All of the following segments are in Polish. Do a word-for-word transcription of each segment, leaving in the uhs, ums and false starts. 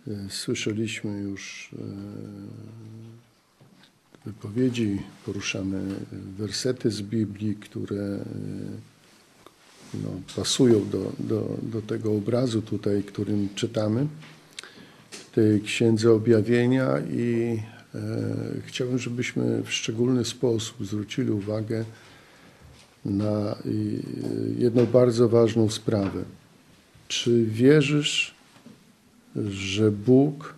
Słyszeliśmy już wypowiedzi, poruszane wersety z Biblii, które no, pasują do, do, do tego obrazu tutaj, którym czytamy w tej Księdze Objawienia i e, chciałbym, żebyśmy w szczególny sposób zwrócili uwagę na jedną bardzo ważną sprawę. Czy wierzysz, że Bóg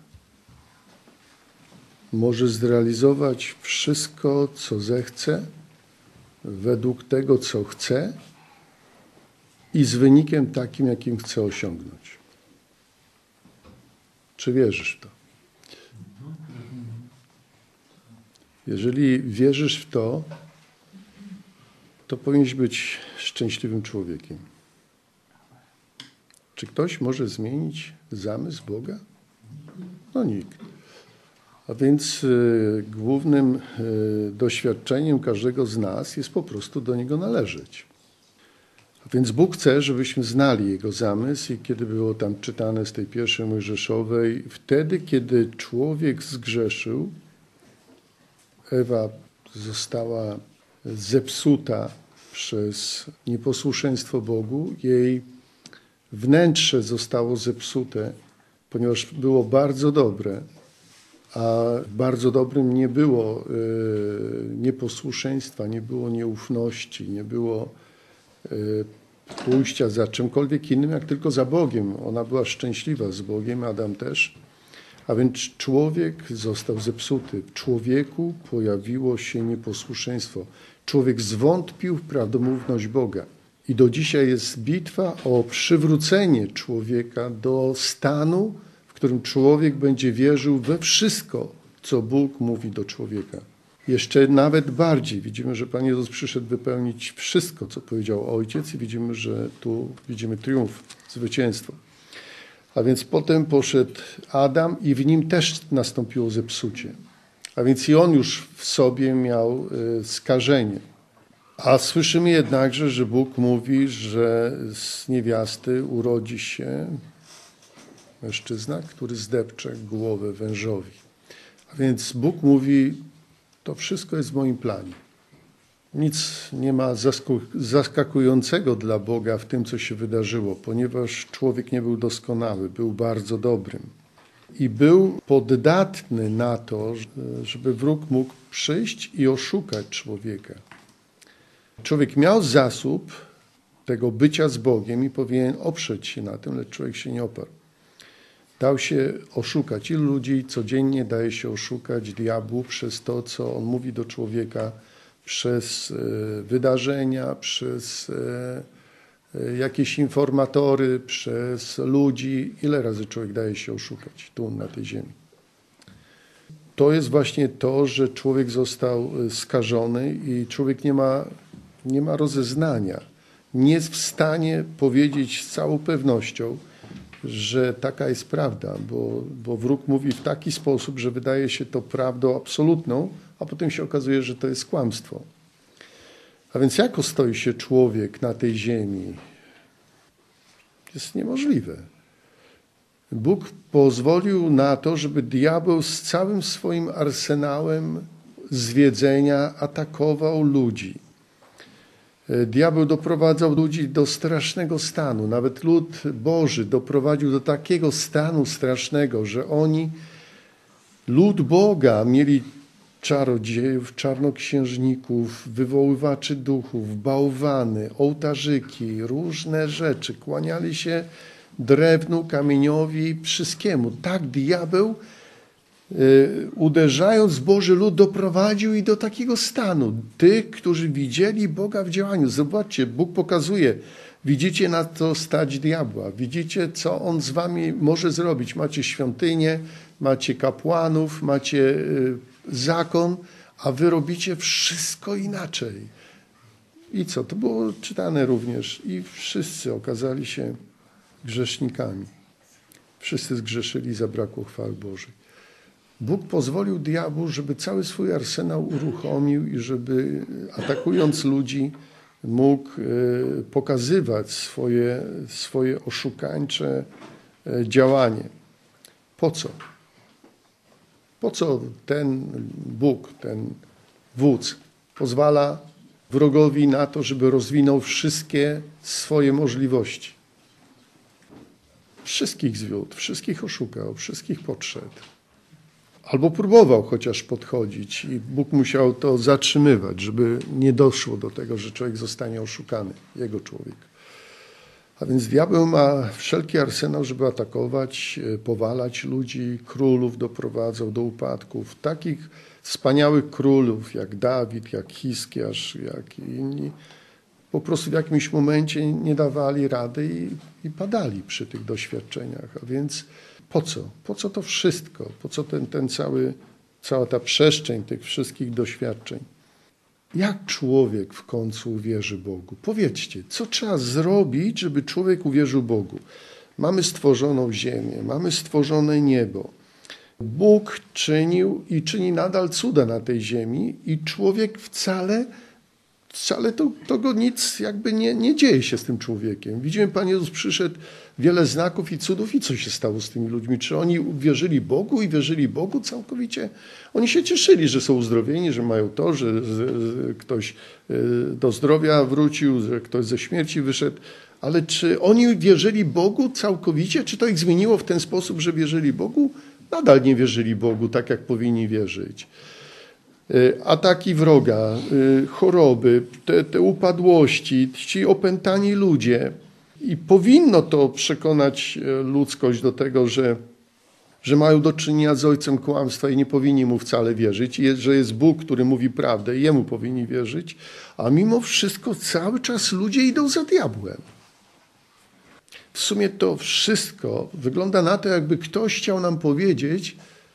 może zrealizować wszystko, co zechce, według tego, co chce i z wynikiem takim, jakim chce osiągnąć? Czy wierzysz w to? Jeżeli wierzysz w to, to powinieneś być szczęśliwym człowiekiem. Czy ktoś może zmienić zamysł Boga? No nikt. A więc y, głównym y, doświadczeniem każdego z nas jest po prostu do Niego należeć. A więc Bóg chce, żebyśmy znali Jego zamysł i kiedy było tam czytane z tej pierwszej Mojżeszowej, wtedy, kiedy człowiek zgrzeszył, Ewa została zepsuta przez nieposłuszeństwo Bogu, jej wnętrze zostało zepsute, ponieważ było bardzo dobre, a bardzo dobrym nie było y, nieposłuszeństwa, nie było nieufności, nie było y, pójścia za czymkolwiek innym, jak tylko za Bogiem. Ona była szczęśliwa z Bogiem, Adam też. A więc człowiek został zepsuty. W człowieku pojawiło się nieposłuszeństwo. Człowiek zwątpił w prawdomówność Boga. I do dzisiaj jest bitwa o przywrócenie człowieka do stanu, w którym człowiek będzie wierzył we wszystko, co Bóg mówi do człowieka. Jeszcze nawet bardziej widzimy, że Pan Jezus przyszedł wypełnić wszystko, co powiedział Ojciec i widzimy, że tu widzimy triumf, zwycięstwo. A więc potem poszedł Adam i w nim też nastąpiło zepsucie. A więc i on już w sobie miał skażenie. A słyszymy jednakże, że Bóg mówi, że z niewiasty urodzi się mężczyzna, który zdepcze głowę wężowi. A więc Bóg mówi, to wszystko jest w moim planie. Nic nie ma zaskakującego dla Boga w tym, co się wydarzyło, ponieważ człowiek nie był doskonały, był bardzo dobrym. I był poddatny na to, żeby wróg mógł przyjść i oszukać człowieka. Człowiek miał zasób tego bycia z Bogiem i powinien oprzeć się na tym, lecz człowiek się nie oparł. Dał się oszukać. Ilu ludzi codziennie daje się oszukać diabłu przez to, co on mówi do człowieka, przez wydarzenia, przez jakieś informatory, przez ludzi. Ile razy człowiek daje się oszukać tu na tej ziemi? To jest właśnie to, że człowiek został skażony i człowiek nie ma, nie ma rozeznania. Nie jest w stanie powiedzieć z całą pewnością, że taka jest prawda, bo, bo wróg mówi w taki sposób, że wydaje się to prawdą absolutną, a potem się okazuje, że to jest kłamstwo. A więc jak stoi się człowiek na tej ziemi? Jest niemożliwe. Bóg pozwolił na to, żeby diabeł z całym swoim arsenałem zwiedzenia atakował ludzi. Diabeł doprowadzał ludzi do strasznego stanu. Nawet lud Boży doprowadził do takiego stanu strasznego, że oni, lud Boga, mieli czarodziejów, czarnoksiężników, wywoływaczy duchów, bałwany, ołtarzyki, różne rzeczy. Kłaniali się drewnu, kamieniowi, wszystkiemu. Tak diabeł, y, uderzając Boży lud, doprowadził i do takiego stanu. Tych, którzy widzieli Boga w działaniu. Zobaczcie, Bóg pokazuje, widzicie na to stać diabła, widzicie, co on z wami może zrobić. Macie świątynię, macie kapłanów, macie y, zakon, a wy robicie wszystko inaczej. I co? To było czytane również. I wszyscy okazali się grzesznikami. Wszyscy zgrzeszyli, zabrakło chwały Bożej. Bóg pozwolił diabłu, żeby cały swój arsenał uruchomił i żeby atakując ludzi mógł pokazywać swoje, swoje oszukańcze działanie. Po co? Po co ten Bóg, ten wódz pozwala wrogowi na to, żeby rozwinął wszystkie swoje możliwości? Wszystkich zwiódł, wszystkich oszukał, wszystkich podszedł. Albo próbował chociaż podchodzić i Bóg musiał to zatrzymywać, żeby nie doszło do tego, że człowiek zostanie oszukany, jego człowiek. A więc diabeł ma wszelki arsenał, żeby atakować, powalać ludzi, królów doprowadzał do upadków. Takich wspaniałych królów jak Dawid, jak Hiskiarz, jak i inni, po prostu w jakimś momencie nie dawali rady i, i padali przy tych doświadczeniach. A więc po co? Po co to wszystko? Po co ten, ten cały, cała ta przestrzeń tych wszystkich doświadczeń? Jak człowiek w końcu uwierzy Bogu? Powiedzcie, co trzeba zrobić, żeby człowiek uwierzył Bogu? Mamy stworzoną ziemię, mamy stworzone niebo. Bóg czynił i czyni nadal cuda na tej ziemi i człowiek wcale, wcale to, to go nic jakby nie, nie dzieje się z tym człowiekiem. Widzimy, Pan Jezus przyszedł, wiele znaków i cudów i co się stało z tymi ludźmi? Czy oni wierzyli Bogu i wierzyli Bogu całkowicie? Oni się cieszyli, że są uzdrowieni, że mają to, że ktoś do zdrowia wrócił, że ktoś ze śmierci wyszedł. Ale czy oni wierzyli Bogu całkowicie? Czy to ich zmieniło w ten sposób, że wierzyli Bogu? Nadal nie wierzyli Bogu tak, jak powinni wierzyć. Ataki wroga, choroby, te, te upadłości, ci opętani ludzie. I powinno to przekonać ludzkość do tego, że, że mają do czynienia z ojcem kłamstwa i nie powinni mu wcale wierzyć, że jest Bóg, który mówi prawdę i jemu powinni wierzyć, a mimo wszystko cały czas ludzie idą za diabłem. W sumie to wszystko wygląda na to, jakby ktoś chciał nam powiedzieć,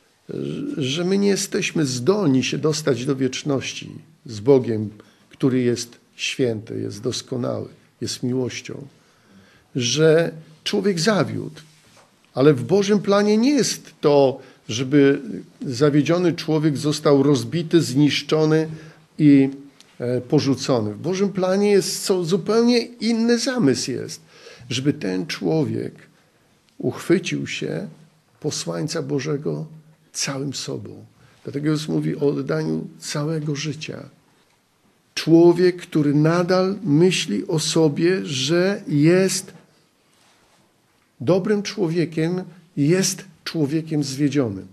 że my nie jesteśmy zdolni się dostać do wieczności z Bogiem, który jest święty, jest doskonały, jest miłością. Że człowiek zawiódł, ale w Bożym planie nie jest to, żeby zawiedziony człowiek został rozbity, zniszczony i porzucony. W Bożym planie jest co, zupełnie inny zamysł jest, żeby ten człowiek uchwycił się posłańca Bożego całym sobą. Dlatego Jezus mówi o oddaniu całego życia. Człowiek, który nadal myśli o sobie, że jest dobrym człowiekiem, jest człowiekiem zwiedzionym.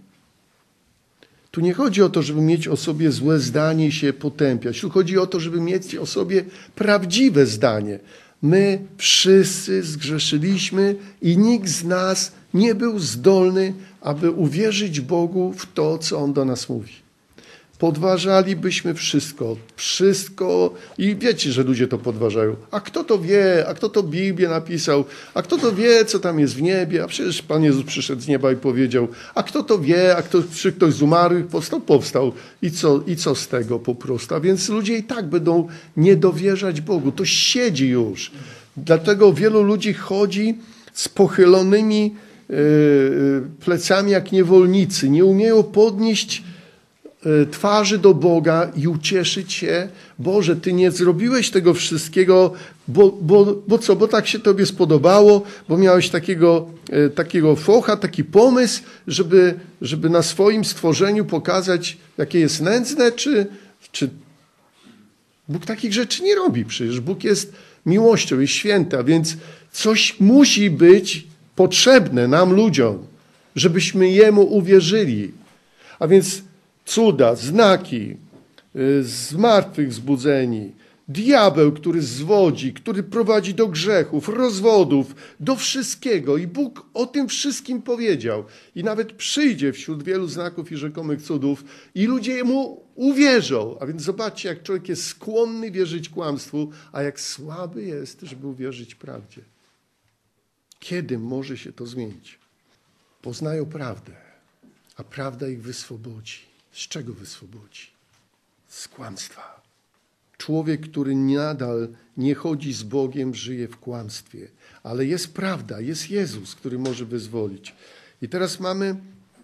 Tu nie chodzi o to, żeby mieć o sobie złe zdanie i się potępiać. Tu chodzi o to, żeby mieć o sobie prawdziwe zdanie. My wszyscy zgrzeszyliśmy i nikt z nas nie był zdolny, aby uwierzyć Bogu w to, co On do nas mówi. Podważalibyśmy wszystko, wszystko i wiecie, że ludzie to podważają. A kto to wie? A kto to Biblię napisał? A kto to wie, co tam jest w niebie? A przecież Pan Jezus przyszedł z nieba i powiedział, a kto to wie? A kto, czy ktoś z umarłych powstał? Powstał. I co, i co z tego po prostu? A więc ludzie i tak będą niedowierzać Bogu. To siedzi już. Dlatego wielu ludzi chodzi z pochylonymi yy, plecami jak niewolnicy. Nie umieją podnieść twarzy do Boga i ucieszyć się, Boże, Ty nie zrobiłeś tego wszystkiego, bo, bo, bo co, bo tak się Tobie spodobało, bo miałeś takiego, takiego focha, taki pomysł, żeby, żeby na swoim stworzeniu pokazać, jakie jest nędzne, czy, czy Bóg takich rzeczy nie robi przecież. Bóg jest miłością, jest święty, a więc coś musi być potrzebne nam ludziom, żebyśmy Jemu uwierzyli. A więc cuda, znaki, zmartwychwzbudzeni, diabeł, który zwodzi, który prowadzi do grzechów, rozwodów, do wszystkiego. I Bóg o tym wszystkim powiedział. I nawet przyjdzie wśród wielu znaków i rzekomych cudów i ludzie Jemu uwierzą. A więc zobaczcie, jak człowiek jest skłonny wierzyć kłamstwu, a jak słaby jest, żeby uwierzyć prawdzie. Kiedy może się to zmienić? Poznają prawdę, a prawda ich wyswobodzi. Z czego wyswobodzi? Z kłamstwa. Człowiek, który nadal nie chodzi z Bogiem, żyje w kłamstwie. Ale jest prawda, jest Jezus, który może wyzwolić. I teraz mamy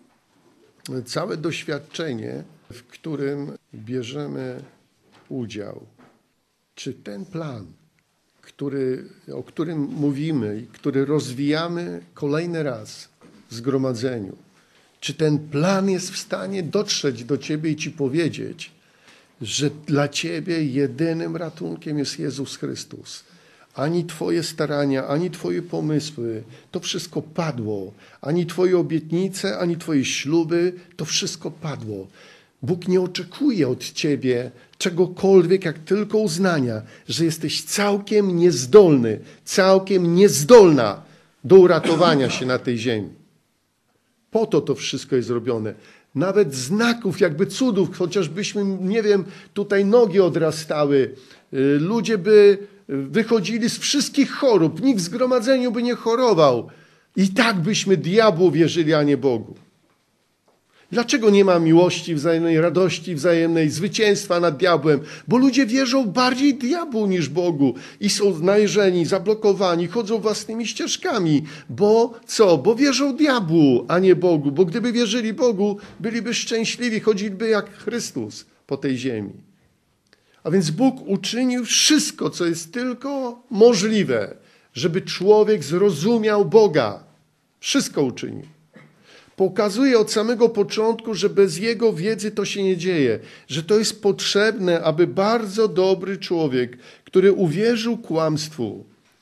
całe doświadczenie, w którym bierzemy udział. Czy ten plan, który, o którym mówimy i który rozwijamy kolejny raz w zgromadzeniu, Czy ten plan jest w stanie dotrzeć do ciebie i ci powiedzieć, że dla ciebie jedynym ratunkiem jest Jezus Chrystus? Ani twoje starania, ani twoje pomysły, to wszystko padło. Ani twoje obietnice, ani twoje śluby, to wszystko padło. Bóg nie oczekuje od ciebie czegokolwiek, jak tylko uznania, że jesteś całkiem niezdolny, całkiem niezdolna do uratowania się na tej ziemi. Po to to wszystko jest zrobione. Nawet znaków, jakby cudów, chociażbyśmy, nie wiem, tutaj nogi odrastały, ludzie by wychodzili z wszystkich chorób, nikt w zgromadzeniu by nie chorował. I tak byśmy diabłu wierzyli, a nie Bogu. Dlaczego nie ma miłości wzajemnej, radości wzajemnej, zwycięstwa nad diabłem? Bo ludzie wierzą bardziej diabłu niż Bogu i są najeżeni, zablokowani, chodzą własnymi ścieżkami. Bo co? Bo wierzą diabłu, a nie Bogu. Bo gdyby wierzyli Bogu, byliby szczęśliwi, chodziliby jak Chrystus po tej ziemi. A więc Bóg uczynił wszystko, co jest tylko możliwe, żeby człowiek zrozumiał Boga. Wszystko uczynił. Pokazuje od samego początku, że bez jego wiedzy to się nie dzieje, że to jest potrzebne, aby bardzo dobry człowiek, który uwierzył kłamstwu,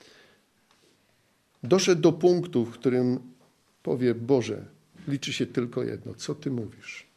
doszedł do punktu, w którym powie: Boże, liczy się tylko jedno, co Ty mówisz.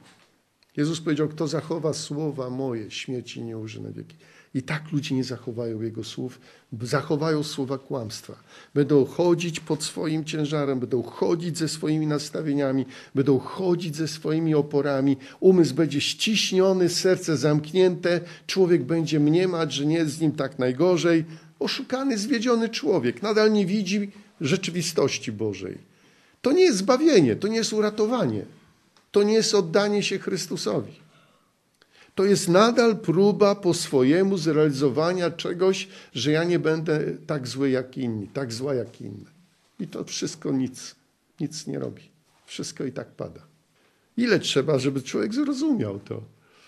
Jezus powiedział: kto zachowa słowa moje, śmierci nie ujrzy na wieki. I tak ludzie nie zachowają Jego słów, zachowają słowa kłamstwa. Będą chodzić pod swoim ciężarem, będą chodzić ze swoimi nastawieniami, będą chodzić ze swoimi oporami. Umysł będzie ściśniony, serce zamknięte, człowiek będzie mniemać, że nie jest z nim tak najgorzej. Oszukany, zwiedziony człowiek nadal nie widzi rzeczywistości Bożej. To nie jest zbawienie, to nie jest uratowanie. To nie jest oddanie się Chrystusowi. To jest nadal próba po swojemu zrealizowania czegoś, że ja nie będę tak zły jak inni, tak zła jak inne. I to wszystko nic, nic nie robi. Wszystko i tak pada. Ile trzeba, żeby człowiek zrozumiał to?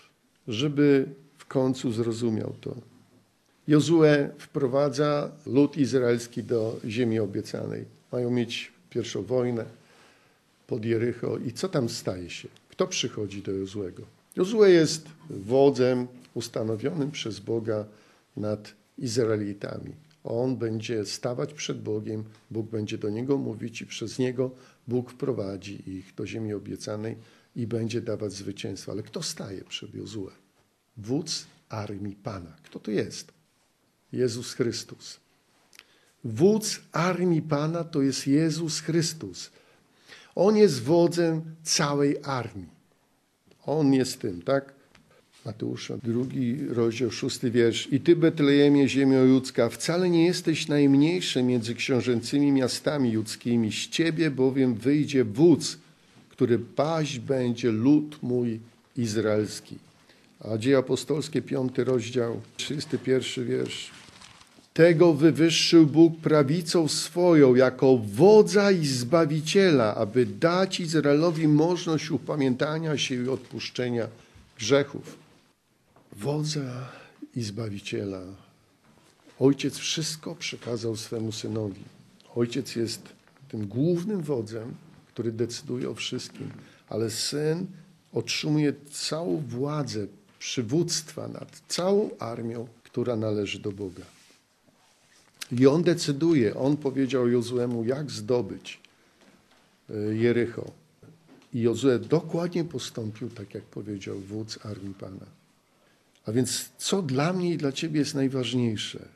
Żeby w końcu zrozumiał to. Jozue wprowadza lud izraelski do ziemi obiecanej. Mają mieć pierwszą wojnę pod Jericho. I co tam staje się? Kto przychodzi do Jozuego? Jozue jest wodzem ustanowionym przez Boga nad Izraelitami. On będzie stawać przed Bogiem, Bóg będzie do niego mówić i przez niego Bóg wprowadzi ich do ziemi obiecanej i będzie dawać zwycięstwo. Ale kto staje przed Jozue? Wódz armii Pana. Kto to jest? Jezus Chrystus. Wódz armii Pana to jest Jezus Chrystus. On jest wodzem całej armii. On jest tym, tak? Mateusza, drugi rozdział, szósty wiersz. I ty, Betlejemie, ziemio judzka, wcale nie jesteś najmniejszy między książęcymi miastami judzkimi. Z ciebie bowiem wyjdzie wódz, który paść będzie lud mój izraelski. A Dzieje apostolskie, piąty rozdział, trzydziesty pierwszy wiersz. Tego wywyższył Bóg prawicą swoją jako wodza i zbawiciela, aby dać Izraelowi możliwość upamiętania się i odpuszczenia grzechów. Wodza i zbawiciela. Ojciec wszystko przekazał swemu synowi. Ojciec jest tym głównym wodzem, który decyduje o wszystkim, ale syn otrzymuje całą władzę przywództwa nad całą armią, która należy do Boga. I on decyduje, on powiedział Jozuemu, jak zdobyć Jericho. I Jozue dokładnie postąpił, tak jak powiedział wódz armii Pana. A więc co dla mnie i dla ciebie jest najważniejsze?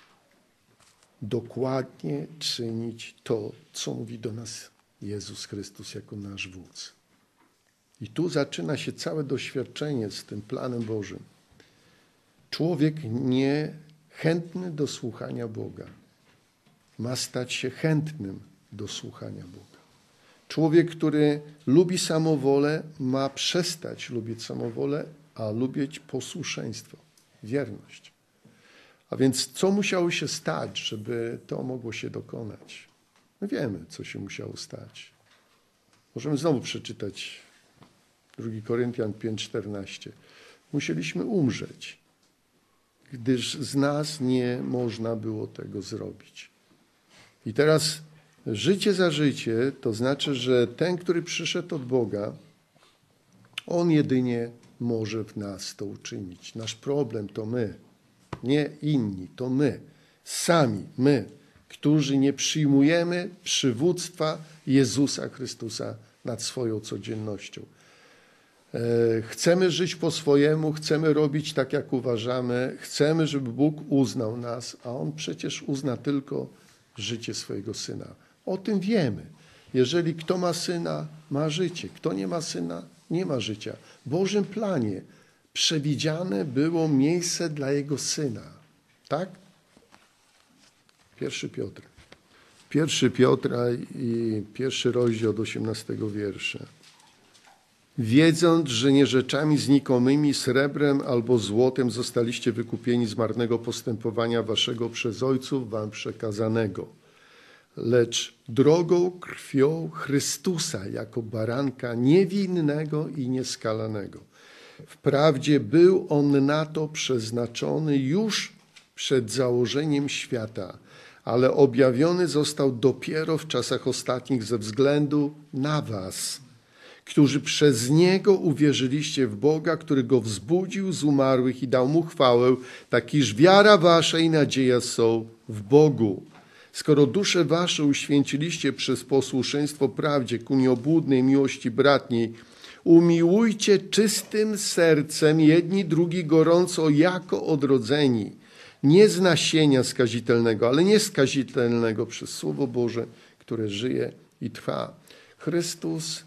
Dokładnie czynić to, co mówi do nas Jezus Chrystus jako nasz wódz. I tu zaczyna się całe doświadczenie z tym planem Bożym. Człowiek nie chętny do słuchania Boga ma stać się chętnym do słuchania Boga. Człowiek, który lubi samowolę, ma przestać lubić samowolę, a lubić posłuszeństwo, wierność. A więc co musiało się stać, żeby to mogło się dokonać? My wiemy, co się musiało stać. Możemy znowu przeczytać drugi Koryntian pięć czternaście. Musieliśmy umrzeć, gdyż z nas nie można było tego zrobić. I teraz Życie za życie to znaczy, że ten, który przyszedł od Boga, On jedynie może w nas to uczynić. Nasz problem to my, nie inni, to my. Sami my, którzy nie przyjmujemy przywództwa Jezusa Chrystusa nad swoją codziennością. Chcemy żyć po swojemu, chcemy robić tak, jak uważamy, chcemy, żeby Bóg uznał nas, a On przecież uzna tylko życie swojego Syna. O tym wiemy. Jeżeli kto ma Syna, ma życie. Kto nie ma Syna, nie ma życia. W Bożym planie przewidziane było miejsce dla Jego Syna. Tak? Pierwszy Piotr. Pierwszy Piotra i pierwszy rozdział od osiemnastego wiersza. Wiedząc, że nie rzeczami znikomymi, srebrem albo złotem zostaliście wykupieni z marnego postępowania waszego przez ojców wam przekazanego, lecz drogą krwią Chrystusa jako baranka niewinnego i nieskalanego. Wprawdzie był on na to przeznaczony już przed założeniem świata, ale objawiony został dopiero w czasach ostatnich ze względu na was, którzy przez Niego uwierzyliście w Boga, który Go wzbudził z umarłych i dał Mu chwałę, tak iż wiara wasza i nadzieja są w Bogu. Skoro dusze wasze uświęciliście przez posłuszeństwo prawdzie ku nieobłudnej miłości bratniej, umiłujcie czystym sercem jedni drugi gorąco jako odrodzeni, nie z nasienia skazitelnego, ale nie skazitelnego przez Słowo Boże, które żyje i trwa. Chrystus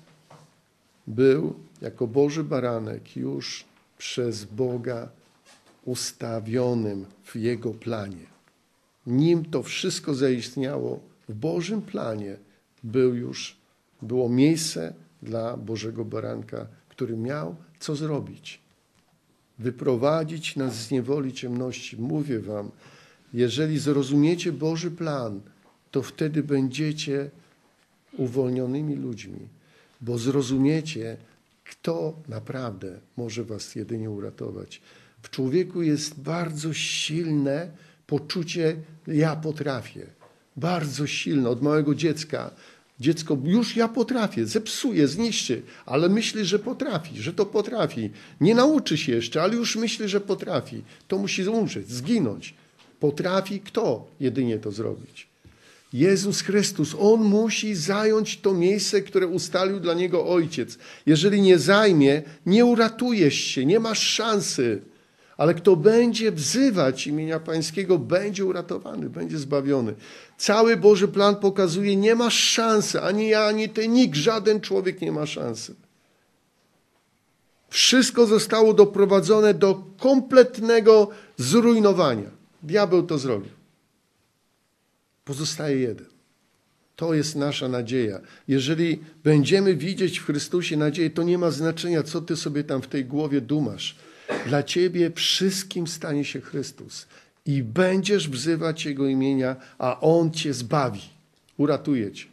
był jako Boży baranek już przez Boga ustawionym w Jego planie. Nim to wszystko zaistniało, w Bożym planie był już, było miejsce dla Bożego baranka, który miał co zrobić. Wyprowadzić nas z niewoli ciemności. Mówię wam, jeżeli zrozumiecie Boży plan, to wtedy będziecie uwolnionymi ludźmi, bo zrozumiecie, kto naprawdę może was jedynie uratować. W człowieku jest bardzo silne poczucie ja potrafię. Bardzo silne, od małego dziecka. Dziecko już ja potrafię, zepsuje, zniszczy, ale myśli, że potrafi, że to potrafi. Nie nauczy się jeszcze, ale już myśli, że potrafi. To musi umrzeć, zginąć. Potrafi kto jedynie to zrobić? Jezus Chrystus, On musi zająć to miejsce, które ustalił dla Niego Ojciec. Jeżeli nie zajmie, nie uratujesz się, nie masz szansy. Ale kto będzie wzywać imienia Pańskiego, będzie uratowany, będzie zbawiony. Cały Boży plan pokazuje, nie masz szansy, ani ja, ani ty, nikt, żaden człowiek nie ma szansy. Wszystko zostało doprowadzone do kompletnego zrujnowania. Diabeł to zrobił. Pozostaje jeden. To jest nasza nadzieja. Jeżeli będziemy widzieć w Chrystusie nadzieję, to nie ma znaczenia, co ty sobie tam w tej głowie dumasz. Dla ciebie wszystkim stanie się Chrystus i będziesz wzywać Jego imienia, a On cię zbawi, uratuje cię.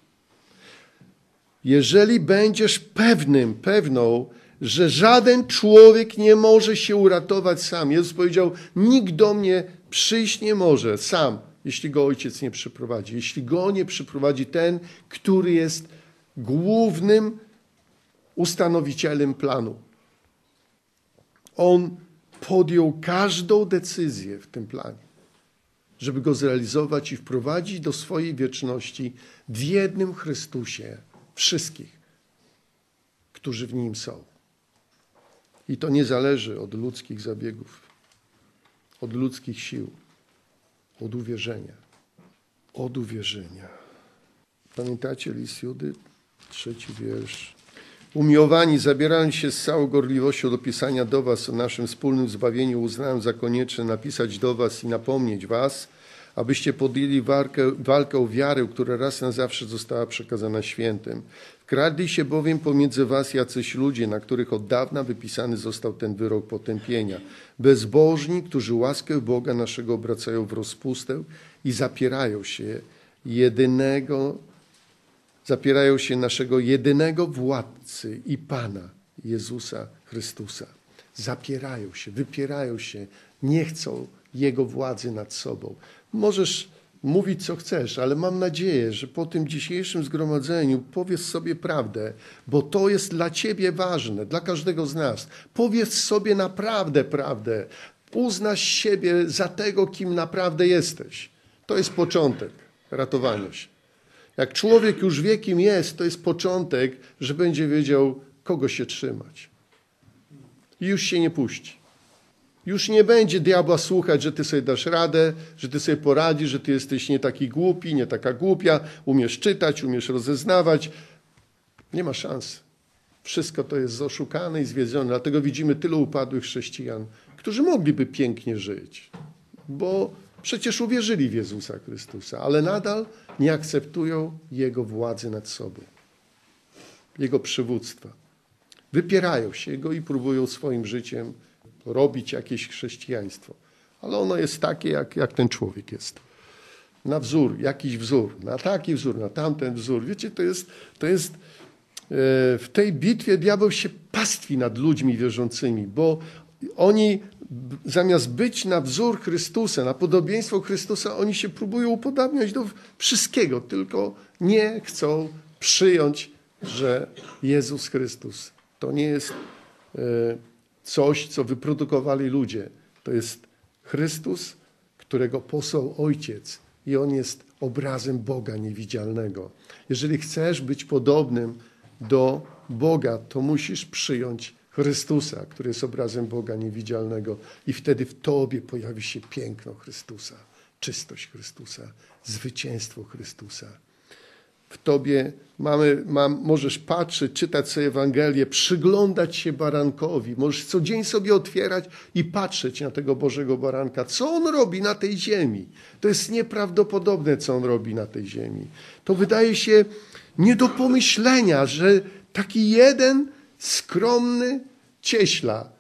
Jeżeli będziesz pewnym, pewną, że żaden człowiek nie może się uratować sam. Jezus powiedział, nikt do mnie przyjść nie może sam, jeśli go Ojciec nie przyprowadzi. Jeśli go nie przyprowadzi ten, który jest głównym ustanowicielem planu. On podjął każdą decyzję w tym planie, żeby go zrealizować i wprowadzić do swojej wieczności w jednym Chrystusie wszystkich, którzy w Nim są. I to nie zależy od ludzkich zabiegów, od ludzkich sił, od uwierzenia. Od uwierzenia. Pamiętacie list Judy? Trzeci wiersz. Umiłowani, zabierając się z całą gorliwością do pisania do was o naszym wspólnym zbawieniu, uznałem za konieczne napisać do was i napomnieć was, abyście podjęli walkę, walkę o wiarę, która raz na zawsze została przekazana świętym. Wkradli się bowiem pomiędzy was jacyś ludzie, na których od dawna wypisany został ten wyrok potępienia. Bezbożni, którzy łaskę Boga naszego obracają w rozpustę i zapierają się jedynego Zapierają się naszego jedynego władcy i Pana, Jezusa Chrystusa. Zapierają się, wypierają się, nie chcą Jego władzy nad sobą. Możesz mówić co chcesz, ale mam nadzieję, że po tym dzisiejszym zgromadzeniu powiesz sobie prawdę, bo to jest dla ciebie ważne, dla każdego z nas. Powiedz sobie naprawdę prawdę. Uznasz siebie za tego, kim naprawdę jesteś. To jest początek ratowania się. Jak człowiek już wie, kim jest, to jest początek, że będzie wiedział, kogo się trzymać. I już się nie puści. Już nie będzie diabła słuchać, że ty sobie dasz radę, że ty sobie poradzisz, że ty jesteś nie taki głupi, nie taka głupia, umiesz czytać, umiesz rozeznawać. Nie ma szans. Wszystko to jest oszukane i zwiedzone. Dlatego widzimy tylu upadłych chrześcijan, którzy mogliby pięknie żyć, bo przecież uwierzyli w Jezusa Chrystusa, ale nadal nie akceptują Jego władzy nad sobą, Jego przywództwa. Wypierają się Go i próbują swoim życiem robić jakieś chrześcijaństwo. Ale ono jest takie, jak, jak ten człowiek jest. Na wzór, jakiś wzór, na taki wzór, na tamten wzór. Wiecie, to jest, to jest w tej bitwie diabeł się pastwi nad ludźmi wierzącymi, bo oni zamiast być na wzór Chrystusa, na podobieństwo Chrystusa, oni się próbują upodabniać do wszystkiego, tylko nie chcą przyjąć, że Jezus Chrystus to nie jest coś, co wyprodukowali ludzie. To jest Chrystus, którego posłał Ojciec i On jest obrazem Boga niewidzialnego. Jeżeli chcesz być podobnym do Boga, to musisz przyjąć Chrystusa, który jest obrazem Boga niewidzialnego i wtedy w tobie pojawi się piękno Chrystusa, czystość Chrystusa, zwycięstwo Chrystusa. W tobie mamy, mam, możesz patrzeć, czytać sobie Ewangelię, przyglądać się barankowi. Możesz co dzień sobie otwierać i patrzeć na tego Bożego baranka. Co On robi na tej ziemi? To jest nieprawdopodobne, co On robi na tej ziemi. To wydaje się nie do pomyślenia, że taki jeden skromny cieśla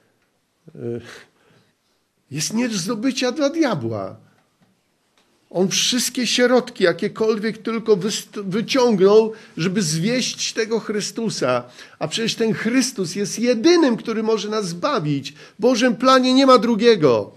jest nie do zdobycia dla diabła. On wszystkie środki, jakiekolwiek tylko wyciągnął, żeby zwieść tego Chrystusa. A przecież ten Chrystus jest jedynym, który może nas zbawić. W Bożym planie nie ma drugiego.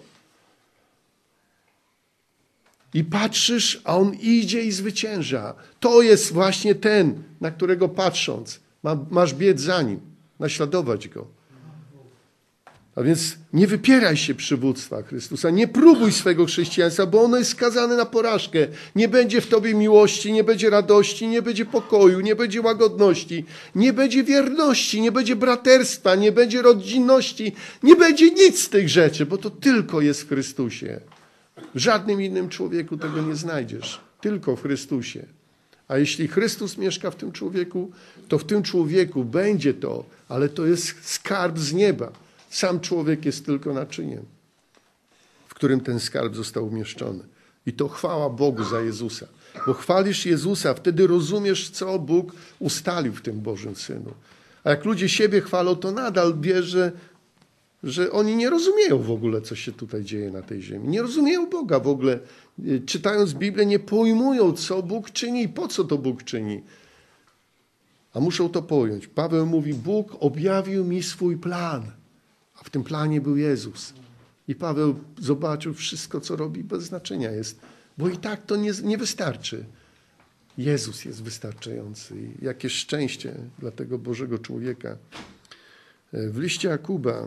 I patrzysz, a On idzie i zwycięża. To jest właśnie ten, na którego patrząc, masz biec za Nim, naśladować Go. A więc nie wypieraj się przywództwa Chrystusa, nie próbuj swego chrześcijaństwa, bo ono jest skazane na porażkę. Nie będzie w tobie miłości, nie będzie radości, nie będzie pokoju, nie będzie łagodności, nie będzie wierności, nie będzie braterstwa, nie będzie rodzinności, nie będzie nic z tych rzeczy, bo to tylko jest w Chrystusie. W żadnym innym człowieku tego nie znajdziesz, tylko w Chrystusie. A jeśli Chrystus mieszka w tym człowieku, to w tym człowieku będzie to, ale to jest skarb z nieba. Sam człowiek jest tylko naczyniem, w którym ten skarb został umieszczony. I to chwała Bogu za Jezusa. Bo chwalisz Jezusa, wtedy rozumiesz, co Bóg ustalił w tym Bożym Synu. A jak ludzie siebie chwalą, to nadal bierze, że oni nie rozumieją w ogóle, co się tutaj dzieje na tej ziemi. Nie rozumieją Boga w ogóle. Czytając Biblię, nie pojmują, co Bóg czyni i po co to Bóg czyni. A muszą to pojąć. Paweł mówi, Bóg objawił mi swój plan. A w tym planie był Jezus. I Paweł zobaczył wszystko, co robi, bez znaczenia jest. Bo i tak to nie, nie wystarczy. Jezus jest wystarczający. I jakie szczęście dla tego Bożego człowieka. W liście Jakuba,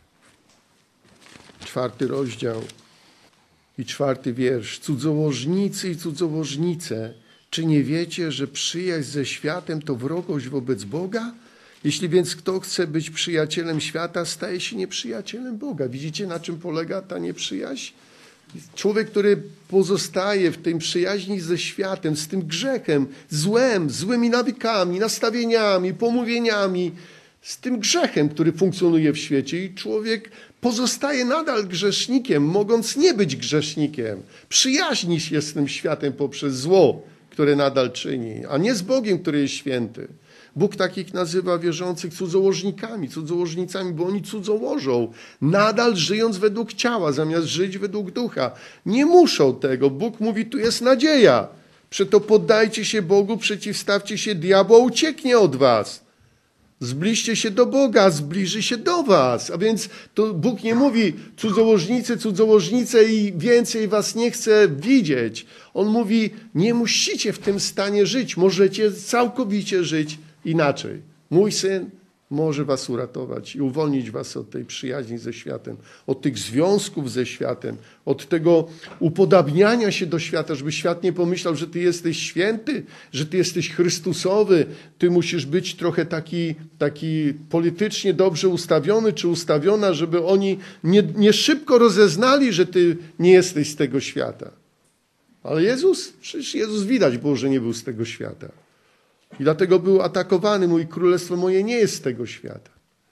czwarty rozdział i czwarty wiersz. Cudzołożnicy i cudzołożnice, czy nie wiecie, że przyjaźń ze światem to wrogość wobec Boga? Jeśli więc kto chce być przyjacielem świata, staje się nieprzyjacielem Boga. Widzicie, na czym polega ta nieprzyjaźń? Człowiek, który pozostaje w tej przyjaźni ze światem, z tym grzechem, złem, złymi nawykami, nastawieniami, pomówieniami, z tym grzechem, który funkcjonuje w świecie i człowiek pozostaje nadal grzesznikiem, mogąc nie być grzesznikiem. Przyjaźni się z tym światem poprzez zło, które nadal czyni, a nie z Bogiem, który jest święty. Bóg takich nazywa wierzących cudzołożnikami, cudzołożnicami, bo oni cudzołożą, nadal żyjąc według ciała, zamiast żyć według ducha. Nie muszą tego. Bóg mówi, tu jest nadzieja. Przeto poddajcie się Bogu, przeciwstawcie się diabłu, ucieknie od was. Zbliżcie się do Boga, zbliży się do was. A więc to Bóg nie mówi cudzołożnicy, cudzołożnice i więcej was nie chce widzieć. On mówi, nie musicie w tym stanie żyć. Możecie całkowicie żyć inaczej. Mój syn może was uratować i uwolnić was od tej przyjaźni ze światem, od tych związków ze światem, od tego upodabniania się do świata, żeby świat nie pomyślał, że ty jesteś święty, że ty jesteś Chrystusowy, ty musisz być trochę taki, taki politycznie dobrze ustawiony czy ustawiona, żeby oni nie, nie szybko rozeznali, że ty nie jesteś z tego świata. Ale Jezus, przecież Jezus widać było, że nie był z tego świata. I dlatego był atakowany. Mój królestwo moje nie jest z tego świata.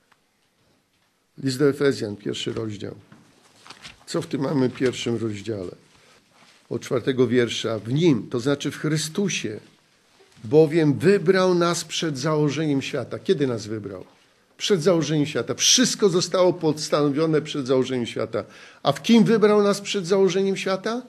List do Efezjan, pierwszy rozdział. Co w tym mamy w pierwszym rozdziale? Od czwartego wiersza. W Nim, to znaczy w Chrystusie, bowiem wybrał nas przed założeniem świata. Kiedy nas wybrał? Przed założeniem świata. Wszystko zostało postanowione przed założeniem świata. A w kim wybrał nas przed założeniem świata?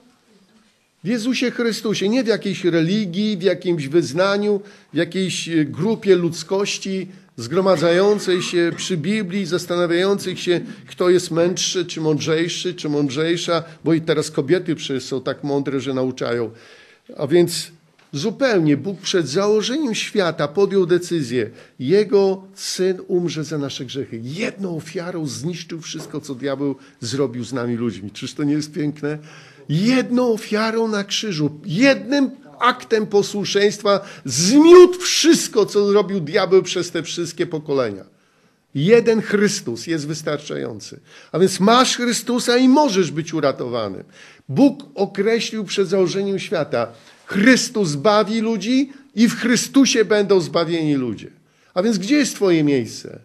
W Jezusie Chrystusie, nie w jakiejś religii, w jakimś wyznaniu, w jakiejś grupie ludzkości zgromadzającej się przy Biblii, zastanawiających się, kto jest mędrszy, czy mądrzejszy, czy mądrzejsza, bo i teraz kobiety przecież są tak mądre, że nauczają. A więc zupełnie Bóg przed założeniem świata podjął decyzję. Jego Syn umrze za nasze grzechy. Jedną ofiarą zniszczył wszystko, co diabeł zrobił z nami ludźmi. Czyż to nie jest piękne? Jedną ofiarą na krzyżu, jednym aktem posłuszeństwa zmiótł wszystko, co zrobił diabeł przez te wszystkie pokolenia. Jeden Chrystus jest wystarczający. A więc masz Chrystusa i możesz być uratowany. Bóg określił przed założeniem świata, Chrystus zbawi ludzi i w Chrystusie będą zbawieni ludzie. A więc gdzie jest twoje miejsce?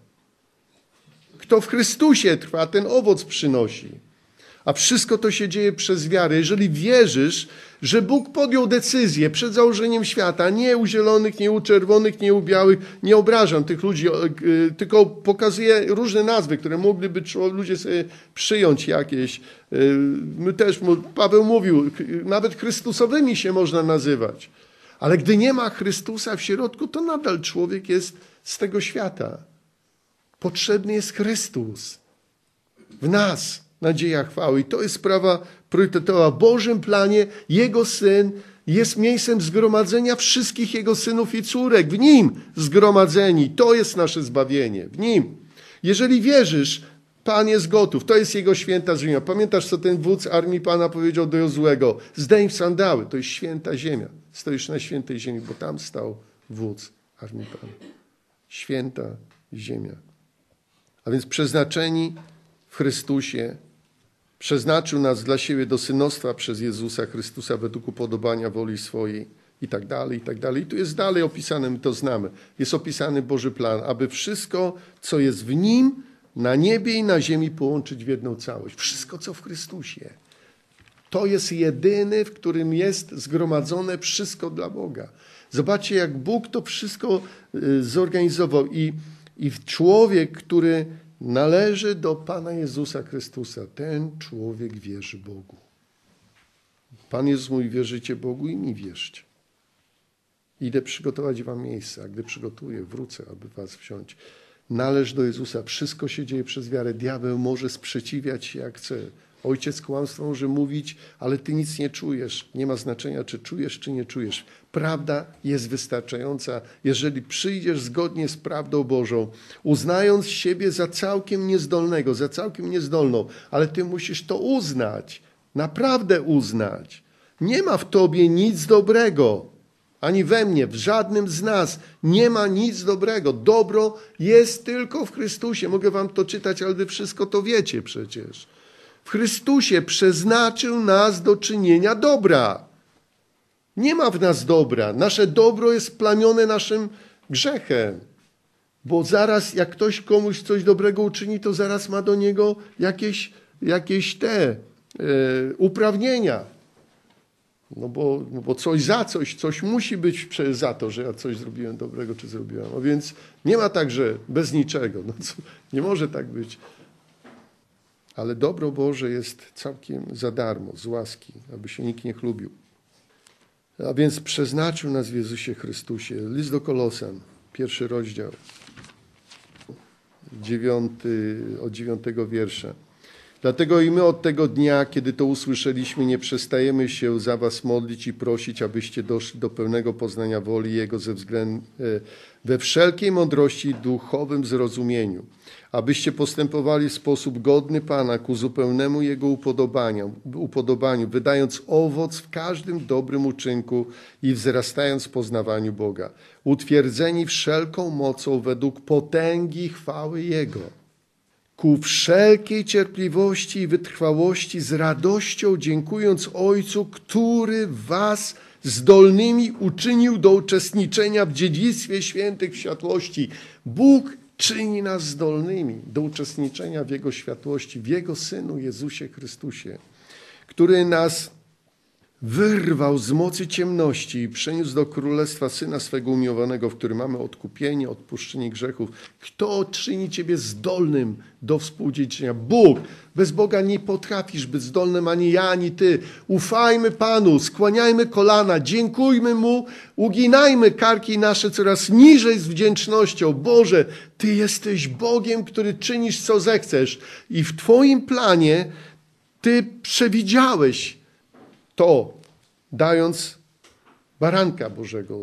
Kto w Chrystusie trwa, ten owoc przynosi. A wszystko to się dzieje przez wiarę. Jeżeli wierzysz, że Bóg podjął decyzję przed założeniem świata, nie u zielonych, nie u czerwonych, nie u białych, nie obrażam tych ludzi, tylko pokazuję różne nazwy, które mogliby ludzie sobie przyjąć jakieś. My też, Paweł mówił, nawet Chrystusowymi się można nazywać. Ale gdy nie ma Chrystusa w środku, to nadal człowiek jest z tego świata. Potrzebny jest Chrystus w nas. Nadzieja chwały. I to jest sprawa priorytetowa. W Bożym planie Jego Syn jest miejscem zgromadzenia wszystkich Jego synów i córek. W Nim zgromadzeni. To jest nasze zbawienie. W Nim. Jeżeli wierzysz, Pan jest gotów. To jest Jego święta ziemia. Pamiętasz, co ten wódz armii Pana powiedział do Jozłego? Zdejm sandały. To jest święta ziemia. Stoisz na świętej ziemi, bo tam stał wódz armii Pana. Święta ziemia. A więc przeznaczeni w Chrystusie przeznaczył nas dla siebie do synostwa przez Jezusa Chrystusa według upodobania woli swojej i tak dalej, i tak dalej. I tu jest dalej opisane, my to znamy. Jest opisany Boży plan, aby wszystko, co jest w Nim, na niebie i na ziemi połączyć w jedną całość. Wszystko, co w Chrystusie. To jest jedyny, w którym jest zgromadzone wszystko dla Boga. Zobaczcie, jak Bóg to wszystko zorganizował. I, i człowiek, który należy do Pana Jezusa Chrystusa. Ten człowiek wierzy Bogu. Pan Jezus mówi, wierzycie Bogu i mi wierzcie. Idę przygotować wam miejsce, a gdy przygotuję, wrócę, aby was wziąć. Należ do Jezusa. Wszystko się dzieje przez wiarę. Diabeł może sprzeciwiać się jak chce. Ojciec kłamstwa może mówić, ale ty nic nie czujesz. Nie ma znaczenia, czy czujesz, czy nie czujesz. Prawda jest wystarczająca, jeżeli przyjdziesz zgodnie z prawdą Bożą, uznając siebie za całkiem niezdolnego, za całkiem niezdolną, ale ty musisz to uznać, naprawdę uznać. Nie ma w tobie nic dobrego, ani we mnie, w żadnym z nas nie ma nic dobrego. Dobro jest tylko w Chrystusie. Mogę wam to czytać, ale wy wszystko to wiecie przecież. W Chrystusie przeznaczył nas do czynienia dobra. Nie ma w nas dobra. Nasze dobro jest plamione naszym grzechem. Bo zaraz jak ktoś komuś coś dobrego uczyni, to zaraz ma do niego jakieś, jakieś te e, uprawnienia. No bo, no bo coś za coś, coś musi być za to, że ja coś zrobiłem dobrego, czy zrobiłem. No więc nie ma tak, że bez niczego. No co, nie może tak być. Ale dobro Boże jest całkiem za darmo, z łaski, aby się nikt nie chlubił. A więc przeznaczył nas w Jezusie Chrystusie. List do Kolosan, pierwszy rozdział. dziewiąty, od dziewiątego wiersza. Dlatego i my od tego dnia, kiedy to usłyszeliśmy, nie przestajemy się za was modlić i prosić, abyście doszli do pełnego poznania woli Jego ze względu, we wszelkiej mądrości i duchowym zrozumieniu, abyście postępowali w sposób godny Pana ku zupełnemu Jego upodobaniu, upodobaniu, wydając owoc w każdym dobrym uczynku i wzrastając w poznawaniu Boga, utwierdzeni wszelką mocą według potęgi chwały Jego, ku wszelkiej cierpliwości i wytrwałości z radością dziękując Ojcu, który was zdolnymi uczynił do uczestniczenia w dziedzictwie świętych w światłości. Bóg czyni nas zdolnymi do uczestniczenia w Jego światłości, w Jego Synu Jezusie Chrystusie, który nas wyrwał z mocy ciemności i przeniósł do królestwa Syna swego umiłowanego, w którym mamy odkupienie, odpuszczenie grzechów. Kto czyni ciebie zdolnym do współdziedziczenia? Bóg. Bez Boga nie potrafisz być zdolnym ani ja, ani ty. Ufajmy Panu, skłaniajmy kolana, dziękujmy Mu, uginajmy karki nasze coraz niżej z wdzięcznością. Boże, Ty jesteś Bogiem, który czynisz co zechcesz i w Twoim planie Ty przewidziałeś to, dając baranka Bożego,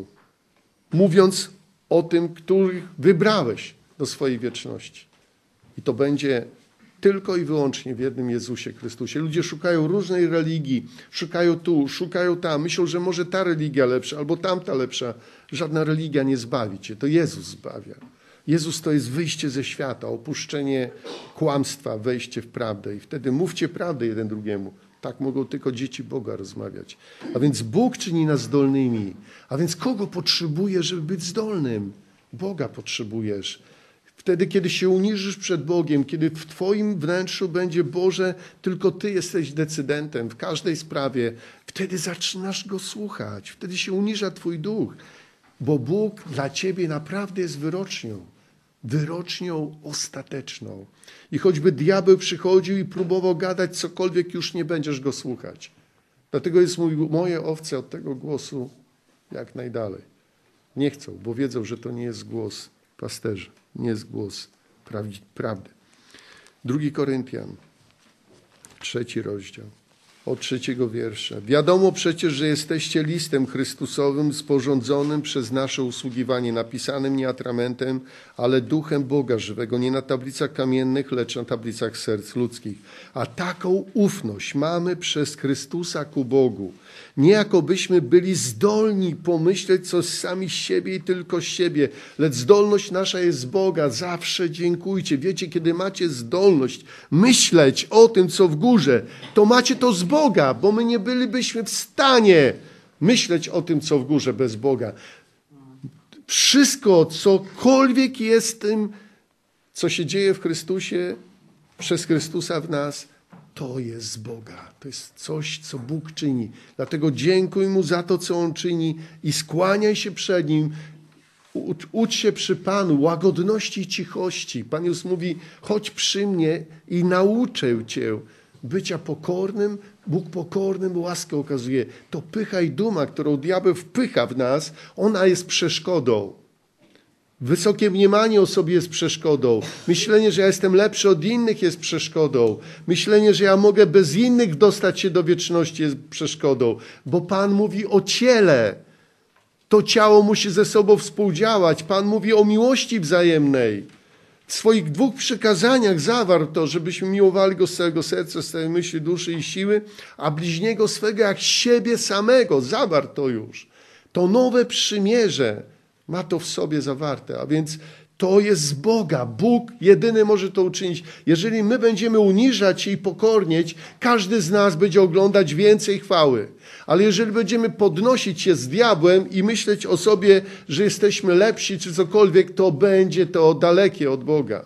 mówiąc o tym, których wybrałeś do swojej wieczności. I to będzie tylko i wyłącznie w jednym Jezusie Chrystusie. Ludzie szukają różnej religii, szukają tu, szukają tam, myślą, że może ta religia lepsza albo tamta lepsza. Żadna religia nie zbawi cię, to Jezus zbawia. Jezus to jest wyjście ze świata, opuszczenie kłamstwa, wejście w prawdę i wtedy mówcie prawdę jeden drugiemu. Tak mogą tylko dzieci Boga rozmawiać. A więc Bóg czyni nas zdolnymi. A więc kogo potrzebujesz, żeby być zdolnym? Boga potrzebujesz. Wtedy, kiedy się uniżysz przed Bogiem, kiedy w Twoim wnętrzu będzie Boże, tylko Ty jesteś decydentem w każdej sprawie, wtedy zaczynasz Go słuchać. Wtedy się uniża Twój duch. Bo Bóg dla Ciebie naprawdę jest wyrocznią. Wyrocznią ostateczną. I choćby diabeł przychodził i próbował gadać cokolwiek, już nie będziesz go słuchać. Dlatego jest mój, moje owce od tego głosu jak najdalej. Nie chcą, bo wiedzą, że to nie jest głos pasterzy, nie jest głos prawdy. Drugi Koryntian, trzeci rozdział, od trzeciego wiersza. Wiadomo przecież, że jesteście listem Chrystusowym sporządzonym przez nasze usługiwanie, napisanym nie atramentem, ale duchem Boga żywego, nie na tablicach kamiennych, lecz na tablicach serc ludzkich. A taką ufność mamy przez Chrystusa ku Bogu. Nie jakobyśmy byli zdolni pomyśleć coś sami z siebie i tylko z siebie, lecz zdolność nasza jest z Boga. Zawsze dziękujcie. Wiecie, kiedy macie zdolność myśleć o tym, co w górze, to macie to z Boga, bo my nie bylibyśmy w stanie myśleć o tym, co w górze bez Boga. Wszystko, cokolwiek jest tym, co się dzieje w Chrystusie, przez Chrystusa w nas, to jest z Boga. To jest coś, co Bóg czyni. Dlatego dziękuj Mu za to, co On czyni i skłaniaj się przed Nim. Ucz, ucz się przy Panu łagodności i cichości. Pan Jezus mówi, chodź przy mnie i nauczę Cię bycia pokornym. Bóg pokornym łaskę okazuje. To pycha i duma, którą diabeł wpycha w nas, ona jest przeszkodą. Wysokie mniemanie o sobie jest przeszkodą. Myślenie, że ja jestem lepszy od innych jest przeszkodą. Myślenie, że ja mogę bez innych dostać się do wieczności jest przeszkodą. Bo Pan mówi o ciele. To ciało musi ze sobą współdziałać. Pan mówi o miłości wzajemnej. W swoich dwóch przykazaniach zawarł to, żebyśmy miłowali Go z całego serca, z całej myśli, duszy i siły, a bliźniego swego jak siebie samego. Zawarł to już. To nowe przymierze ma to w sobie zawarte, a więc to jest z Boga. Bóg jedyny może to uczynić. Jeżeli my będziemy uniżać się i pokornieć, każdy z nas będzie oglądać więcej chwały. Ale jeżeli będziemy podnosić się z diabłem i myśleć o sobie, że jesteśmy lepsi czy cokolwiek, to będzie to dalekie od Boga.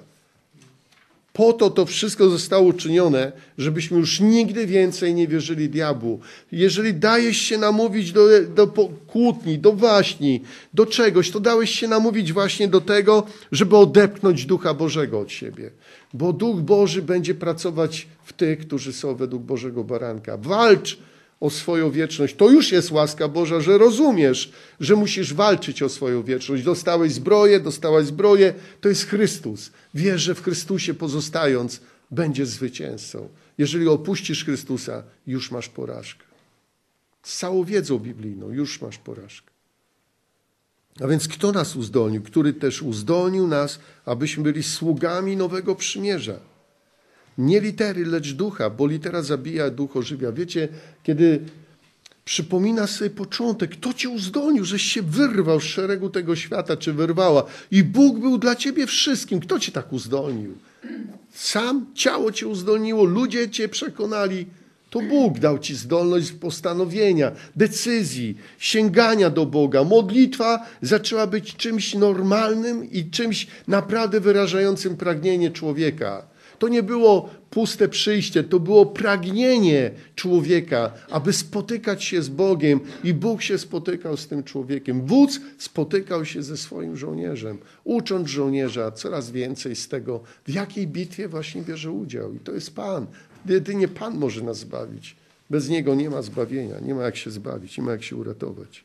Po to to wszystko zostało uczynione, żebyśmy już nigdy więcej nie wierzyli diabłu. Jeżeli dajesz się namówić do, do kłótni, do waśni, do czegoś, to dałeś się namówić właśnie do tego, żeby odepchnąć Ducha Bożego od siebie. Bo Duch Boży będzie pracować w tych, którzy są według Bożego Baranka. Walcz o swoją wieczność. To już jest łaska Boża, że rozumiesz, że musisz walczyć o swoją wieczność. Dostałeś zbroję, dostałaś zbroję, to jest Chrystus. Wiesz, że w Chrystusie pozostając będziesz zwycięzcą. Jeżeli opuścisz Chrystusa, już masz porażkę. Z całą wiedzą biblijną już masz porażkę. A więc kto nas uzdolnił? Który też uzdolnił nas, abyśmy byli sługami nowego przymierza. Nie litery, lecz ducha, bo litera zabija, duch ożywia. Wiecie, kiedy przypominasz sobie początek, kto cię uzdolnił, żeś się wyrwał z szeregu tego świata, czy wyrwała. I Bóg był dla ciebie wszystkim. Kto cię tak uzdolnił? Sam ciało cię uzdolniło, ludzie cię przekonali. To Bóg dał ci zdolność postanowienia, decyzji, sięgania do Boga. Modlitwa zaczęła być czymś normalnym i czymś naprawdę wyrażającym pragnienie człowieka. To nie było puste przyjście, to było pragnienie człowieka, aby spotykać się z Bogiem i Bóg się spotykał z tym człowiekiem. Wódz spotykał się ze swoim żołnierzem, ucząc żołnierza coraz więcej z tego, w jakiej bitwie właśnie bierze udział. I to jest Pan. Jedynie Pan może nas zbawić. Bez Niego nie ma zbawienia, nie ma jak się zbawić, nie ma jak się uratować.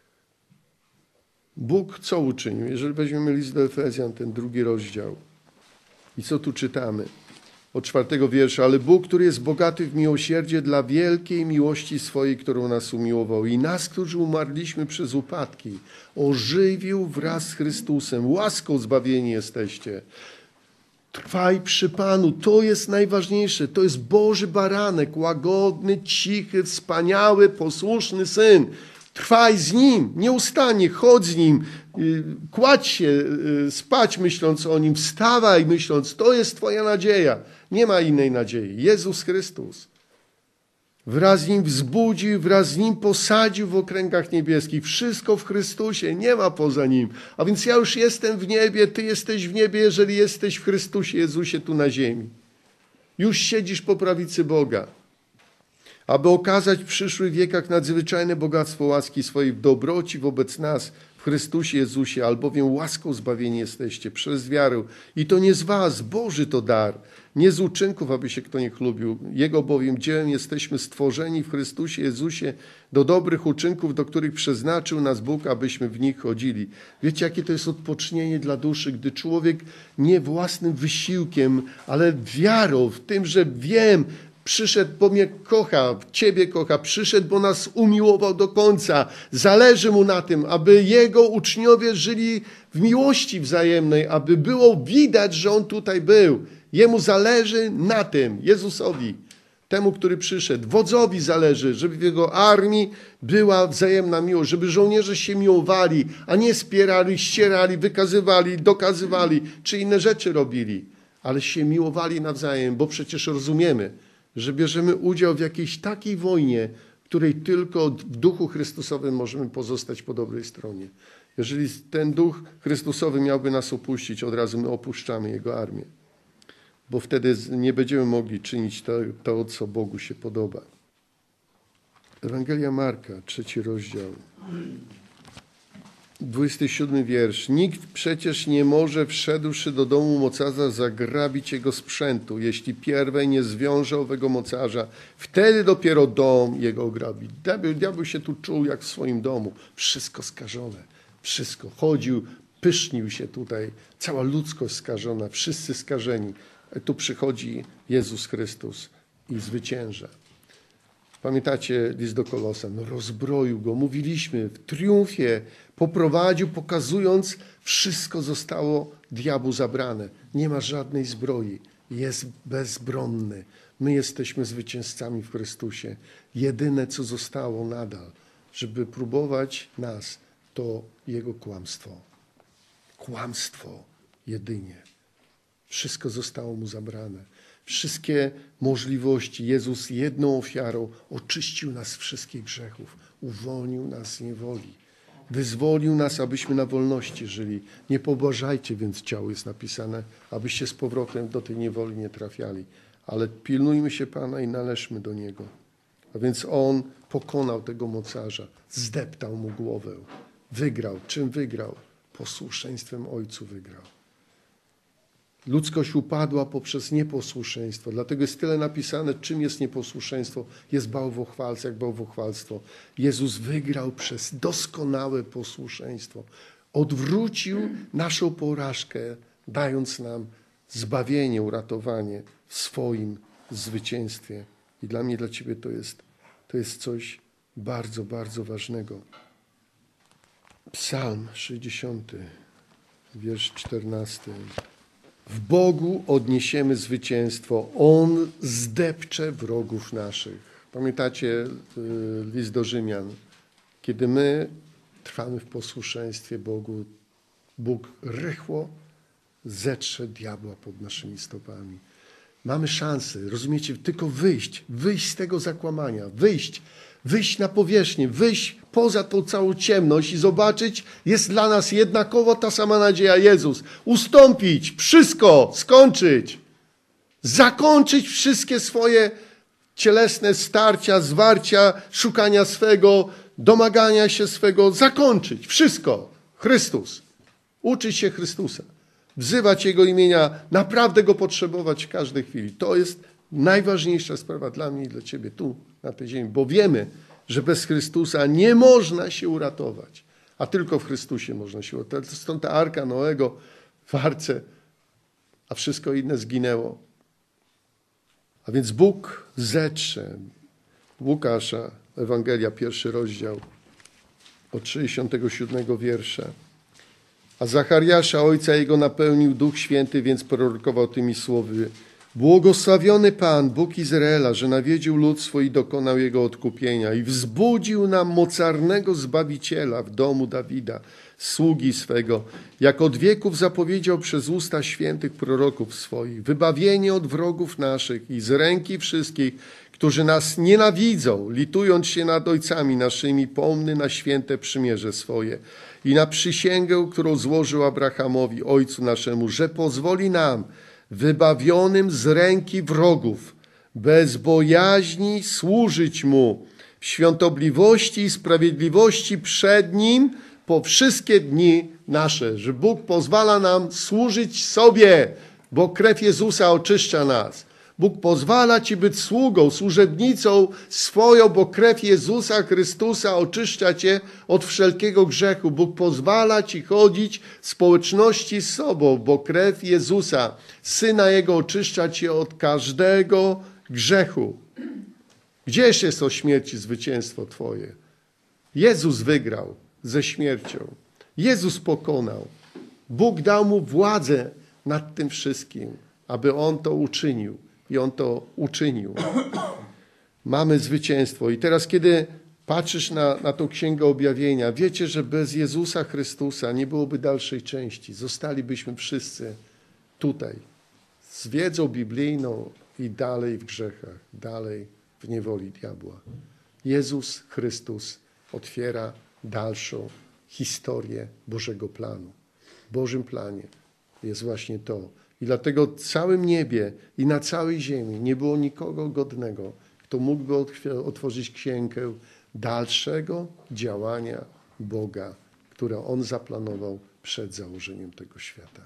Bóg co uczynił? Jeżeli weźmiemy list do Efezjan, ten drugi rozdział. I co tu czytamy? Od czwartego wiersza. Ale Bóg, który jest bogaty w miłosierdzie dla wielkiej miłości swojej, którą nas umiłował i nas, którzy umarliśmy przez upadki, ożywił wraz z Chrystusem. Łaską zbawieni jesteście. Trwaj przy Panu. To jest najważniejsze. To jest Boży baranek, łagodny, cichy, wspaniały, posłuszny Syn. Trwaj z Nim, nieustannie, chodź z Nim, kładź się spać myśląc o Nim, wstawaj myśląc, to jest Twoja nadzieja. Nie ma innej nadziei. Jezus Chrystus. Wraz z Nim wzbudził, wraz z Nim posadził w okręgach niebieskich. Wszystko w Chrystusie, nie ma poza Nim. A więc ja już jestem w niebie, Ty jesteś w niebie, jeżeli jesteś w Chrystusie Jezusie tu na ziemi. Już siedzisz po prawicy Boga. Aby okazać w przyszłych wiekach nadzwyczajne bogactwo łaski swojej w dobroci wobec nas w Chrystusie Jezusie, albowiem łaską zbawieni jesteście przez wiarę. I to nie z was, Boży to dar, nie z uczynków, aby się kto nie chlubił. Jego bowiem dziełem jesteśmy stworzeni w Chrystusie Jezusie do dobrych uczynków, do których przeznaczył nas Bóg, abyśmy w nich chodzili. Wiecie, jakie to jest odpocznienie dla duszy, gdy człowiek nie własnym wysiłkiem, ale wiarą w tym, że wiem, przyszedł, bo mnie kocha, Ciebie kocha, przyszedł, bo nas umiłował do końca. Zależy Mu na tym, aby Jego uczniowie żyli w miłości wzajemnej, aby było widać, że On tutaj był. Jemu zależy na tym, Jezusowi, temu, który przyszedł. Wodzowi zależy, żeby w Jego armii była wzajemna miłość, żeby żołnierze się miłowali, a nie spierali, ścierali, wykazywali, dokazywali, czy inne rzeczy robili, ale się miłowali nawzajem, bo przecież rozumiemy, że bierzemy udział w jakiejś takiej wojnie, w której tylko w duchu Chrystusowym możemy pozostać po dobrej stronie. Jeżeli ten duch Chrystusowy miałby nas opuścić, od razu my opuszczamy Jego armię. Bo wtedy nie będziemy mogli czynić to, to co Bogu się podoba. Ewangelia Marka, trzeci rozdział. dwudziesty siódmy wiersz. Nikt przecież nie może, wszedłszy do domu mocarza, zagrabić jego sprzętu, jeśli pierwej nie zwiąże owego mocarza. Wtedy dopiero dom jego ograbi. Diabeł, diabeł się tu czuł jak w swoim domu. Wszystko skażone. Wszystko. Chodził, pysznił się tutaj. Cała ludzkość skażona. Wszyscy skażeni. Tu przychodzi Jezus Chrystus i zwycięża. Pamiętacie list do Kolosan? No rozbroił go. Mówiliśmy w triumfie. Poprowadził, pokazując, wszystko zostało diabłu zabrane. Nie ma żadnej zbroi. Jest bezbronny. My jesteśmy zwycięzcami w Chrystusie. Jedyne, co zostało nadal, żeby próbować nas, to Jego kłamstwo. Kłamstwo jedynie. Wszystko zostało Mu zabrane. Wszystkie możliwości. Jezus jedną ofiarą oczyścił nas z wszystkich grzechów. Uwolnił nas z niewoli. Wyzwolił nas, abyśmy na wolności żyli. Nie pobożajcie więc ciał, jest napisane, abyście z powrotem do tej niewoli nie trafiali. Ale pilnujmy się Pana i należmy do Niego. A więc On pokonał tego mocarza. Zdeptał mu głowę. Wygrał. Czym wygrał? Posłuszeństwem Ojcu wygrał. Ludzkość upadła poprzez nieposłuszeństwo. Dlatego jest tyle napisane, czym jest nieposłuszeństwo. Jest bałwochwalstwo, jak bałwochwalstwo. Jezus wygrał przez doskonałe posłuszeństwo. Odwrócił naszą porażkę, dając nam zbawienie, uratowanie w swoim zwycięstwie. I dla mnie, dla ciebie to jest, to jest coś bardzo, bardzo ważnego. Psalm sześćdziesiąty, wiersz czternasty. W Bogu odniesiemy zwycięstwo. On zdepcze wrogów naszych. Pamiętacie list do Rzymian? Kiedy my trwamy w posłuszeństwie Bogu, Bóg rychło zetrze diabła pod naszymi stopami. Mamy szansę, rozumiecie, tylko wyjść, wyjść z tego zakłamania, wyjść, wyjść na powierzchnię, wyjść poza tą całą ciemność i zobaczyć, jest dla nas jednakowo ta sama nadzieja, Jezus. Ustąpić, wszystko, skończyć, zakończyć wszystkie swoje cielesne starcia, zwarcia, szukania swego, domagania się swego, zakończyć, wszystko. Chrystus. Uczyć się Chrystusa. Wzywać Jego imienia, naprawdę Go potrzebować w każdej chwili. To jest najważniejsza sprawa dla mnie i dla ciebie tu, na tej ziemi, bo wiemy, że bez Chrystusa nie można się uratować, a tylko w Chrystusie można się uratować. Stąd ta arka Noego w arce, a wszystko inne zginęło. A więc Bóg zetrze. Łukasza, Ewangelia, pierwszy rozdział, od trzydziestego siódmego wiersza. A Zachariasza, ojca jego, napełnił Duch Święty, więc prorokował tymi słowy. Błogosławiony Pan, Bóg Izraela, że nawiedził lud swój i dokonał jego odkupienia i wzbudził nam mocarnego Zbawiciela w domu Dawida, sługi swego, jak od wieków zapowiedział przez usta świętych proroków swoich, wybawienie od wrogów naszych i z ręki wszystkich, którzy nas nienawidzą, litując się nad ojcami naszymi, pomny na święte przymierze swoje i na przysięgę, którą złożył Abrahamowi, ojcu naszemu, że pozwoli nam, wybawionym z ręki wrogów, bez bojaźni służyć Mu, w świątobliwości i sprawiedliwości przed Nim po wszystkie dni nasze. Że Bóg pozwala nam służyć sobie, bo krew Jezusa oczyszcza nas. Bóg pozwala ci być sługą, służebnicą swoją, bo krew Jezusa Chrystusa oczyszcza cię od wszelkiego grzechu. Bóg pozwala ci chodzić w społeczności z sobą, bo krew Jezusa, Syna Jego, oczyszcza cię od każdego grzechu. Gdzież jest o śmierci zwycięstwo twoje? Jezus wygrał ze śmiercią. Jezus pokonał. Bóg dał mu władzę nad tym wszystkim, aby on to uczynił. I on to uczynił. Mamy zwycięstwo. I teraz, kiedy patrzysz na, na tą Księgę Objawienia, wiecie, że bez Jezusa Chrystusa nie byłoby dalszej części. Zostalibyśmy wszyscy tutaj z wiedzą biblijną i dalej w grzechach, dalej w niewoli diabła. Jezus Chrystus otwiera dalszą historię Bożego planu. W Bożym planie jest właśnie to. I dlatego w całym niebie i na całej ziemi nie było nikogo godnego, kto mógłby otworzyć księgę dalszego działania Boga, które On zaplanował przed założeniem tego świata.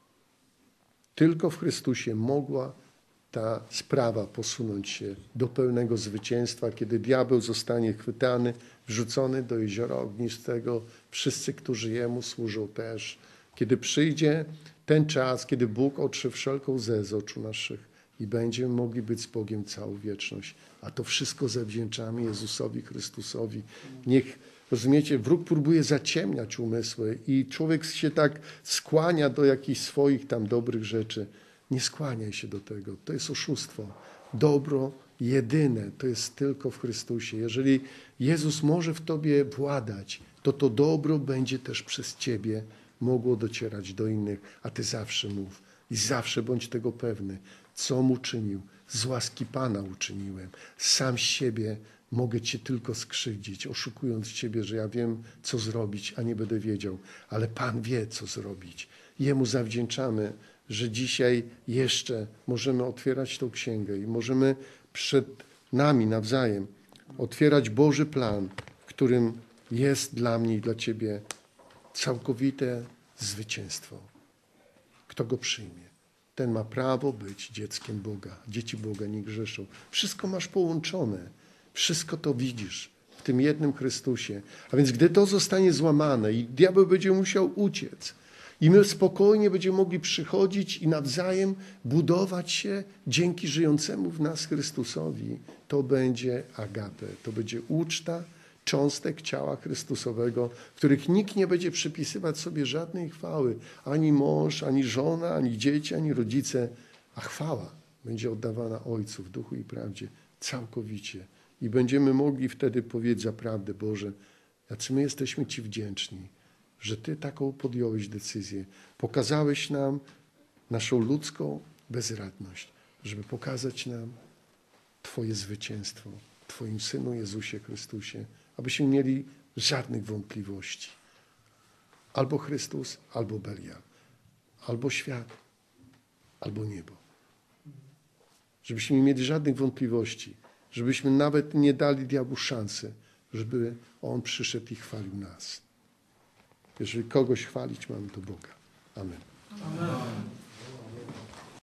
Tylko w Chrystusie mogła ta sprawa posunąć się do pełnego zwycięstwa, kiedy diabeł zostanie chwytany, wrzucony do jeziora ognistego. Wszyscy, którzy Jemu służą też. Kiedy przyjdzie ten czas, kiedy Bóg otrze wszelką łzę z oczu naszych i będziemy mogli być z Bogiem całą wieczność. A to wszystko zawdzięczamy Jezusowi Chrystusowi. Niech, rozumiecie, wróg próbuje zaciemniać umysły i człowiek się tak skłania do jakichś swoich tam dobrych rzeczy. Nie skłaniaj się do tego. To jest oszustwo. Dobro jedyne to jest tylko w Chrystusie. Jeżeli Jezus może w tobie władać, to to dobro będzie też przez ciebie mogło docierać do innych, a ty zawsze mów i zawsze bądź tego pewny, co mu czynił. Z łaski Pana uczyniłem. Sam z siebie mogę cię tylko skrzywdzić, oszukując ciebie, że ja wiem, co zrobić, a nie będę wiedział. Ale Pan wie, co zrobić. Jemu zawdzięczamy, że dzisiaj jeszcze możemy otwierać tą księgę i możemy przed nami nawzajem otwierać Boży plan, w którym jest dla mnie i dla ciebie całkowite zwycięstwo. Kto go przyjmie, ten ma prawo być dzieckiem Boga. Dzieci Boga nie grzeszą. Wszystko masz połączone. Wszystko to widzisz w tym jednym Chrystusie. A więc gdy to zostanie złamane i diabeł będzie musiał uciec i my spokojnie będziemy mogli przychodzić i nawzajem budować się dzięki żyjącemu w nas Chrystusowi, to będzie agape, to będzie uczta cząstek ciała Chrystusowego, w których nikt nie będzie przypisywać sobie żadnej chwały. Ani mąż, ani żona, ani dzieci, ani rodzice. A chwała będzie oddawana Ojcu w duchu i prawdzie całkowicie. I będziemy mogli wtedy powiedzieć zaprawdę, Boże, jacy my jesteśmy Ci wdzięczni, że Ty taką podjąłeś decyzję. Pokazałeś nam naszą ludzką bezradność, żeby pokazać nam Twoje zwycięstwo w Twoim Synu Jezusie Chrystusie, abyśmy mieli żadnych wątpliwości. Albo Chrystus, albo Belial. Albo świat, albo niebo. Żebyśmy nie mieli żadnych wątpliwości. Żebyśmy nawet nie dali diabłu szansy, żeby on przyszedł i chwalił nas. Jeżeli kogoś chwalić mamy, to Boga. Amen. Amen.